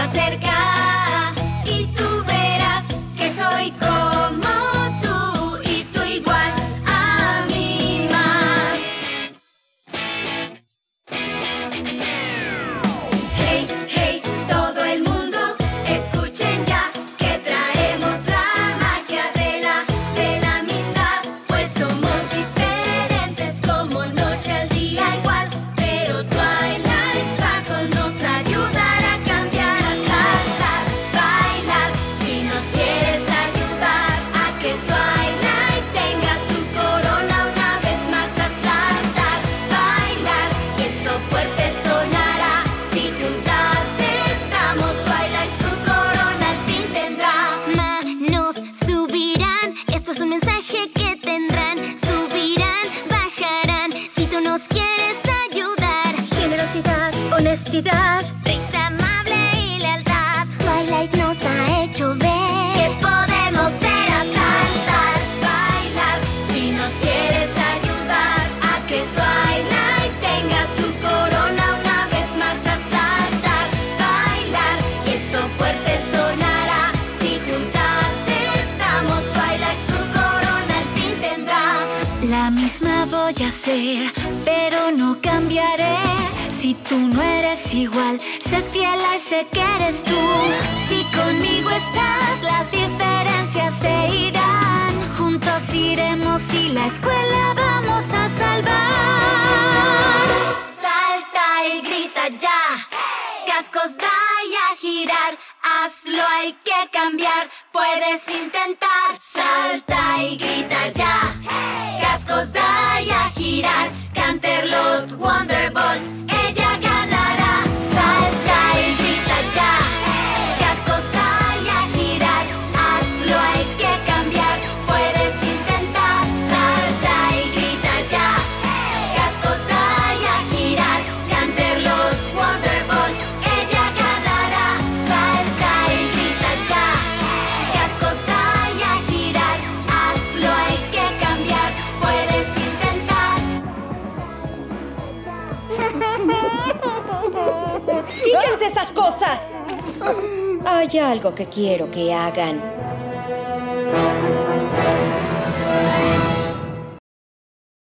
cerca y tú verás que soy como tú y tú igual a mí más. Hey, hey, todo el mundo, escuchen ya que traemos la magia de la amistad. Pues somos diferentes como noche al día igual, pero Twilight Sparkle nos ayudará a cambiar, a saltar, bailar. Si nos quieres ayudar a que Twilight tenga su corona una vez más, a saltar, bailar. Esto fuerte sonará. Si juntas estamos, Twilight su corona al fin tendrá. Manos subirán, esto es un mensaje que tendrán. Subirán, bajarán, si tú nos quieres ayudar. Generosidad, honestidad, Risa amable y lealtad. Twilight nos ha hecho ver Que podemos ser, a saltar, bailar. Si nos quieres ayudar a que Twilight tenga su corona una vez más, a saltar, bailar. Esto fuerte sonará. Si juntas estamos, Twilight su corona al fin tendrá. la misma voy a ser, pero no cambiaré. Si tú no eres igual, sé fiel a ese que eres tú. Si conmigo estás, las diferencias se irán. Juntos iremos y la escuela vamos a salvar. Salta y grita ya, cascos da y a girar. Hazlo, hay que cambiar, puedes intentar. Salta y grita ya, cascos da y a girar. Canterlot Wonderbolts, ella ganará. Salta y grita ya, cascos da y a girar. Hazlo, hay que cambiar, puedes intentar. Salta y grita ya, cascos da y a girar. Canterlot Wonderbolts, ella ganará. Salta y grita ya, cascos da y a girar. Hazlo, hay que cambiar, puedes intentar. ¡Quítense esas cosas! Hay algo que quiero que hagan.